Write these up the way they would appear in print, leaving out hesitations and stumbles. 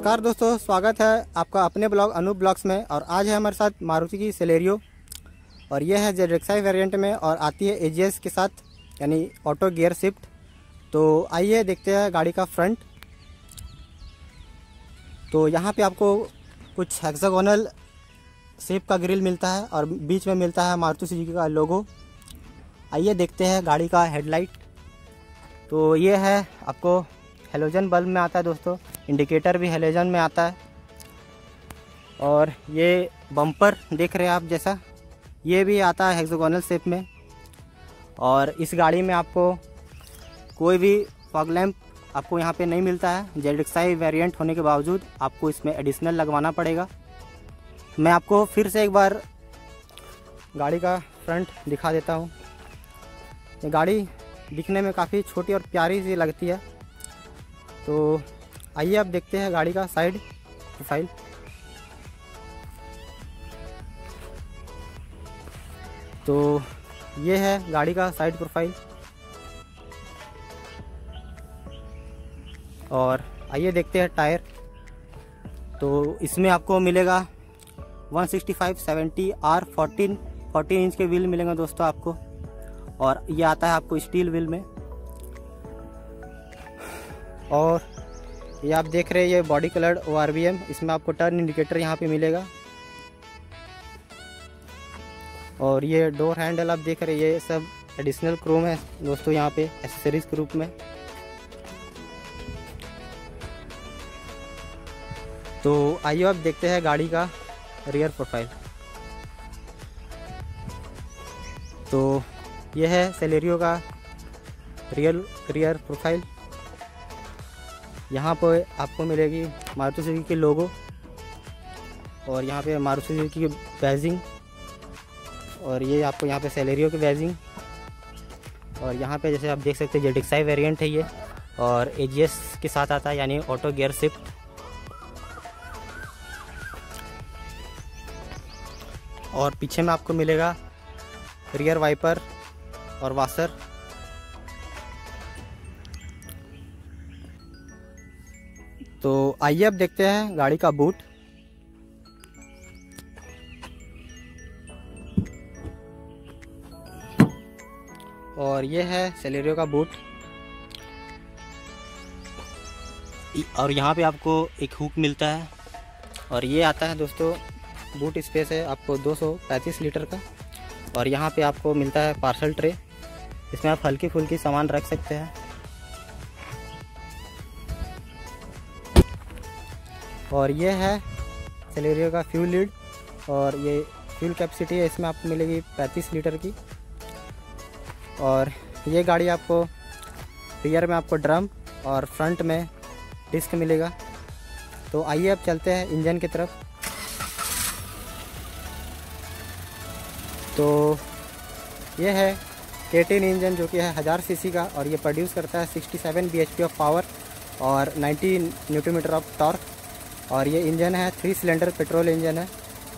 नमस्कार दोस्तों, स्वागत है आपका अपने ब्लॉग अनूप ब्लॉग्स में। और आज है हमारे साथ मारुति की सेलेरियो और ये है ZXi वेरिएंट में और आती है AGS के साथ, यानी ऑटो गियर शिफ्ट। तो आइए देखते हैं गाड़ी का फ्रंट। तो यहाँ पे आपको कुछ हेक्सागोनल शेप का ग्रिल मिलता है और बीच में मिलता है मारुति सुजुकी का लोगो। आइए देखते हैं गाड़ी का हेडलाइट। तो ये है आपको हेलोजन बल्ब में आता है दोस्तों, इंडिकेटर भी हेलोजन में आता है। और ये बम्पर देख रहे हैं आप, जैसा ये भी आता है हेक्सागोनल शेप में। और इस गाड़ी में आपको कोई भी फॉग लैंप आपको यहाँ पे नहीं मिलता है। ZXi वेरिएंट होने के बावजूद आपको इसमें एडिशनल लगवाना पड़ेगा। मैं आपको फिर से एक बार गाड़ी का फ्रंट दिखा देता हूँ। ये गाड़ी दिखने में काफ़ी छोटी और प्यारी सी लगती है। तो आइए अब देखते हैं गाड़ी का साइड प्रोफाइल। तो ये है गाड़ी का साइड प्रोफाइल। और आइए देखते हैं टायर। तो इसमें आपको मिलेगा 165/70 R14 इंच के व्हील मिलेंगे दोस्तों आपको। और ये आता है आपको स्टील व्हील में। और ये आप देख रहे हैं ये बॉडी कलर्ड ORVM, इसमें आपको टर्न इंडिकेटर यहाँ पे मिलेगा। और ये डोर हैंडल आप देख रहे हैं, ये सब एडिशनल क्रोम है दोस्तों यहाँ पे एक्सेसरीज के रूप में। तो आइए अब देखते हैं गाड़ी का रियर प्रोफाइल। तो यह है सेलेरियो का रियर प्रोफाइल। यहाँ पर आपको मिलेगी मारुति सुजुकी की लोगो और यहाँ पे मारुति सुजुकी की बैजिंग। और ये आपको यहाँ पे सेलेरियो की बैजिंग। और यहाँ पे जैसे आप देख सकते हैं ZXi वेरिएंट है ये, और AGS के साथ आता है, यानी ऑटो गियर शिफ्ट। और पीछे में आपको मिलेगा रियर वाइपर और वाशर। तो आइए अब देखते हैं गाड़ी का बूट। और ये है सेलेरियो का बूट। और यहाँ पे आपको एक हुक मिलता है। और ये आता है दोस्तों, बूट स्पेस है आपको 235 लीटर का। और यहाँ पे आपको मिलता है पार्सल ट्रे, इसमें आप हल्की फुल्की सामान रख सकते हैं। और ये है सेलेरियो का फ्यूल लीड। और ये फ्यूल कैपेसिटी है इसमें आपको मिलेगी 35 लीटर की। और ये गाड़ी आपको रियर में आपको ड्रम और फ्रंट में डिस्क मिलेगा। तो आइए अब चलते हैं इंजन की तरफ। तो ये है K10 इंजन, जो कि है 1000 सीसी का। और ये प्रोड्यूस करता है 67 bhp ऑफ पावर और 90 न्यूटन ऑफ टॉर्क। और ये इंजन है 3 सिलेंडर पेट्रोल इंजन है।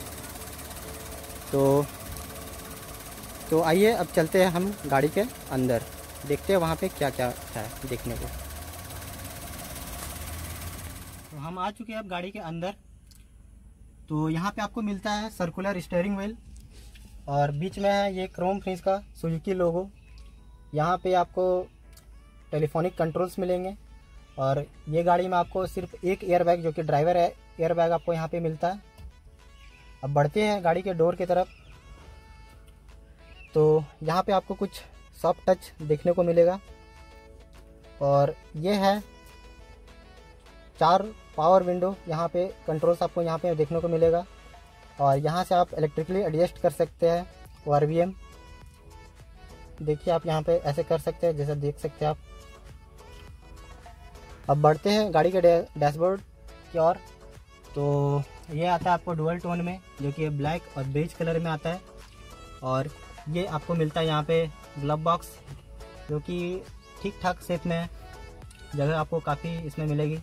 तो आइए अब चलते हैं हम गाड़ी के अंदर, देखते हैं वहाँ पे क्या क्या है देखने को। तो हम आ चुके हैं अब गाड़ी के अंदर। तो यहाँ पे आपको मिलता है सर्कुलर स्टीयरिंग व्हील और बीच में है ये क्रोम फिनिश का सुजुकी लोगो। यहाँ पे आपको टेलीफोनिक कंट्रोल्स मिलेंगे। और ये गाड़ी में आपको सिर्फ एक एयरबैग, जो कि ड्राइवर है एयरबैग, आपको यहाँ पे मिलता है। अब बढ़ते हैं गाड़ी के डोर की तरफ। तो यहाँ पे आपको कुछ सॉफ्ट टच देखने को मिलेगा। और ये है 4 पावर विंडो, यहाँ पे कंट्रोल्स आपको यहाँ पे देखने को मिलेगा। और यहाँ से आप इलेक्ट्रिकली एडजस्ट कर सकते हैं ORVM। देखिए आप यहाँ पे ऐसे कर सकते हैं, जैसा देख सकते हैं आप। अब बढ़ते हैं गाड़ी के डैशबोर्ड की ओर। तो ये आता है आपको डुअल टोन में, जो कि ब्लैक और बेज कलर में आता है। और ये आपको मिलता है यहाँ पे ग्लव बॉक्स, जो कि ठीक ठाक शेप में है, जगह आपको काफ़ी इसमें मिलेगी।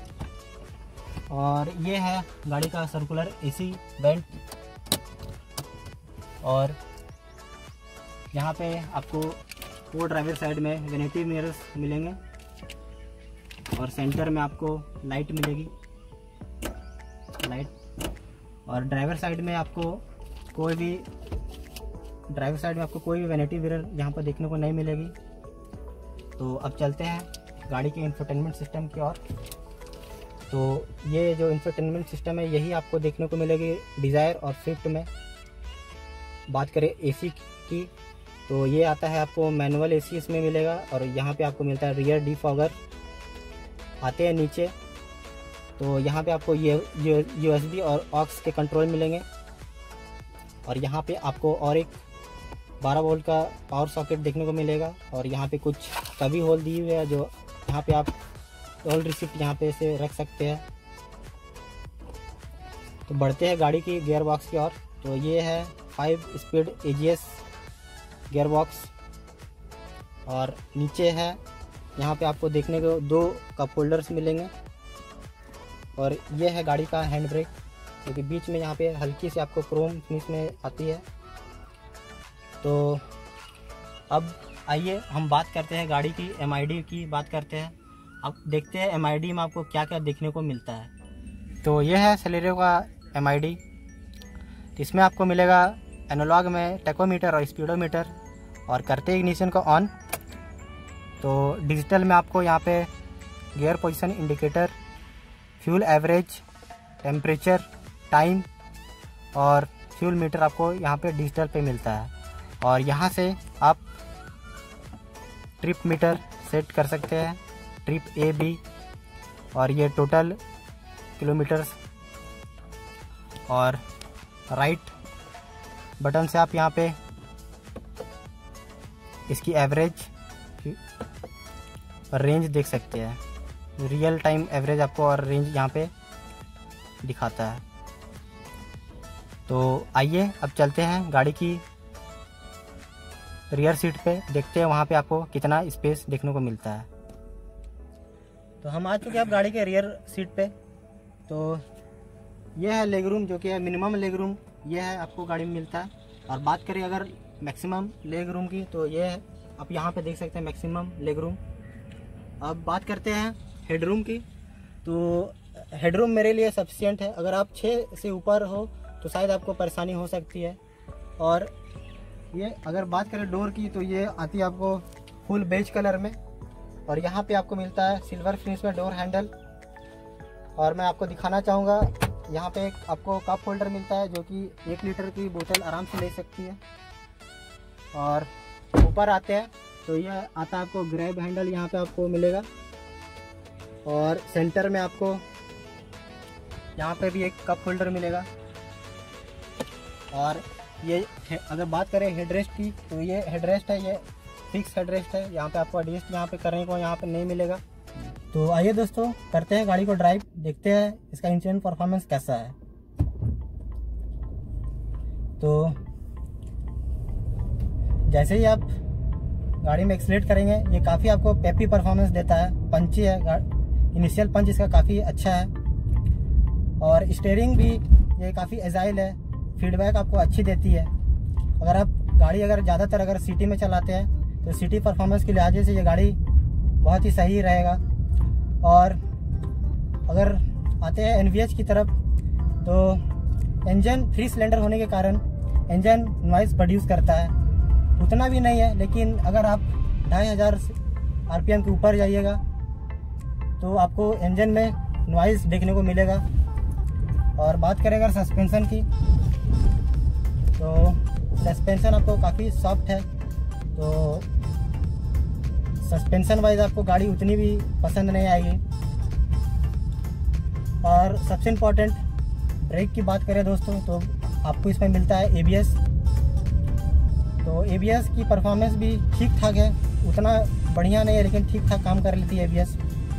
और ये है गाड़ी का सर्कुलर AC वेंट। और यहाँ पे आपको को ड्राइवर साइड में वेनिटी मिरर्स मिलेंगे। और सेंटर में आपको लाइट मिलेगी। लाइट। और ड्राइवर साइड में आपको कोई भी वैनिटी मिरर यहाँ पर देखने को नहीं मिलेगी। तो अब चलते हैं गाड़ी के इंफोटेनमेंट सिस्टम की ओर। तो ये जो इंफोटेनमेंट सिस्टम है यही आपको देखने को मिलेगी डिज़ायर और स्विफ्ट में। बात करें एसी की तो ये आता है आपको मैनुअल एसी इसमें मिलेगा, और यहाँ पे आपको मिलता है रियर डिफॉगर। आते हैं नीचे तो यहाँ पे आपको ये USB और ऑक्स के कंट्रोल मिलेंगे, और यहाँ पे आपको और एक 12 वोल्ट का पावर सॉकेट देखने को मिलेगा। और यहाँ पे कुछ कभी होल दी हुई है जो यहाँ पे आप टोल रिसिप्ट यहाँ पे से रख सकते हैं। तो बढ़ते हैं गाड़ी की गियर बॉक्स की ओर। तो ये है 5 स्पीड AGS गियर बॉक्स, और नीचे है यहाँ पे आपको देखने को 2 कप होल्डर्स मिलेंगे। और ये है गाड़ी का हैंड ब्रेक, क्योंकि बीच में यहाँ पे हल्की सी आपको क्रोम फिनिश में आती है। तो अब आइए हम बात करते हैं गाड़ी की MID की बात करते हैं। अब देखते हैं MID में आपको क्या क्या देखने को मिलता है। तो ये है सेलेरियो का MID। इसमें आपको मिलेगा एनालॉग में टेकोमीटर और स्पीडोमीटर, और करते इग्निशन को ऑन। तो डिजिटल में आपको यहाँ पे gear position indicator, fuel average, temperature, time और फ्यूल मीटर आपको यहाँ पे डिजिटल पे मिलता है। और यहाँ से आप ट्रिप मीटर सेट कर सकते हैं, ट्रिप A, B, और ये टोटल किलोमीटर्स। और राइट बटन से आप यहाँ पे इसकी एवरेज और रेंज देख सकते हैं। रियल टाइम एवरेज आपको और रेंज यहाँ पे दिखाता है। तो आइए अब चलते हैं गाड़ी की रियर सीट पे, देखते हैं वहाँ पे आपको कितना स्पेस देखने को मिलता है। तो हम आ चुके हैं अब गाड़ी के रियर सीट पे। तो ये है लेग रूम, जो कि है मिनिमम लेग रूम, ये है आपको गाड़ी में मिलता है। और बात करें अगर मैक्सिमम लेग रूम की, तो ये है आप यहाँ पे देख सकते हैं मैक्सिमम लेग रूम। अब बात करते हैं हेडरूम की। तो हेडरूम मेरे लिए सफिशिएंट है। अगर आप 6 से ऊपर हो तो शायद आपको परेशानी हो सकती है। और ये अगर बात करें डोर की, तो ये आती है आपको फुल बेज कलर में, और यहाँ पे आपको मिलता है सिल्वर फिनिश में डोर हैंडल। और मैं आपको दिखाना चाहूँगा, यहाँ पे एक आपको कप होल्डर मिलता है, जो कि 1 लीटर की बोतल आराम से ले सकती है। और ऊपर आते हैं तो यह आता है आपको ग्रैब हैंडल, यहाँ पे आपको मिलेगा। और सेंटर में आपको यहाँ पे भी एक कप होल्डर मिलेगा। और ये अगर बात करें हेडरेस्ट की, तो ये हेडरेस्ट है, ये फिक्स हेडरेस्ट है। यहाँ पे आपको एडजस्ट यहाँ पे करने को यहाँ पे नहीं मिलेगा। तो आइए दोस्तों करते हैं गाड़ी को ड्राइव, देखते हैं इसका इंजन परफॉर्मेंस कैसा है। तो जैसे ही आप गाड़ी में एक्सीलरेट करेंगे, ये काफ़ी आपको पेपी परफॉर्मेंस देता है, पंची है। इनिशियल पंच इसका काफ़ी अच्छा है। और स्टीयरिंग भी ये काफ़ी एजाइल है, फीडबैक आपको अच्छी देती है। अगर आप गाड़ी ज़्यादातर अगर सिटी में चलाते हैं तो सिटी परफॉर्मेंस के लिहाज से ये गाड़ी बहुत ही सही रहेगा। और अगर आते हैं NVH की तरफ, तो इंजन 3 सिलेंडर होने के कारण इंजन नॉइज़ प्रोड्यूस करता है। उतना भी नहीं है, लेकिन अगर आप 2500 RPM के ऊपर जाइएगा तो आपको इंजन में नॉइज़ देखने को मिलेगा। और बात करें अगर सस्पेंशन की, तो सस्पेंशन आपको काफ़ी सॉफ्ट है। तो सस्पेंशन वाइज आपको गाड़ी उतनी भी पसंद नहीं आएगी। और सबसे इम्पोर्टेंट ब्रेक की बात करें दोस्तों, तो आपको इसमें मिलता है ABS। तो ABS की परफॉर्मेंस भी ठीक ठाक है, उतना बढ़िया नहीं है लेकिन ठीक ठाक काम कर लेती है ABS।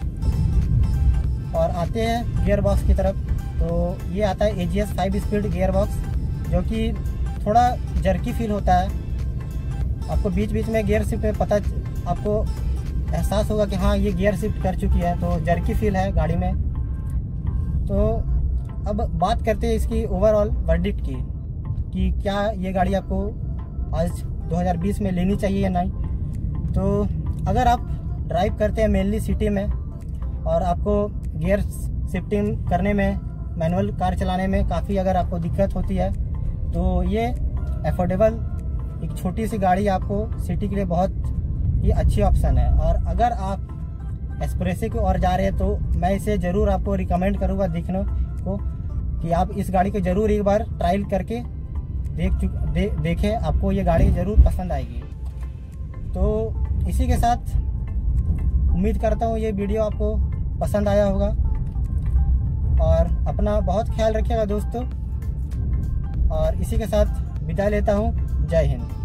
और आते हैं गियर बॉक्स की तरफ, तो ये आता है AGS 5 स्पीड गियर बॉक्स, जो कि थोड़ा जर्की फील होता है। आपको बीच बीच में गियर शिफ्ट में आपको एहसास होगा कि हाँ ये गियर शिफ्ट कर चुकी है, तो जर्की फील है गाड़ी में। तो अब बात करते हैं इसकी ओवरऑल वर्डिक्ट की, कि क्या ये गाड़ी आपको आज 2020 में लेनी चाहिए या नहीं। तो अगर आप ड्राइव करते हैं मेनली सिटी में और आपको गियर शिफ्टिंग करने में मैनुअल कार चलाने में काफ़ी अगर आपको दिक्कत होती है तो ये अफोर्डेबल एक छोटी सी गाड़ी आपको सिटी के लिए बहुत ही अच्छी ऑप्शन है। और अगर आप एस्प्रेसो की ओर जा रहे हैं तो मैं इसे ज़रूर आपको रिकमेंड करूँगा देखने को कि आप इस गाड़ी को ज़रूर एक बार ट्रायल करके देखें, आपको ये गाड़ी ज़रूर पसंद आएगी। तो इसी के साथ उम्मीद करता हूँ ये वीडियो आपको पसंद आया होगा और अपना बहुत ख्याल रखिएगा दोस्तों। और इसी के साथ विदा लेता हूँ। जय हिंद।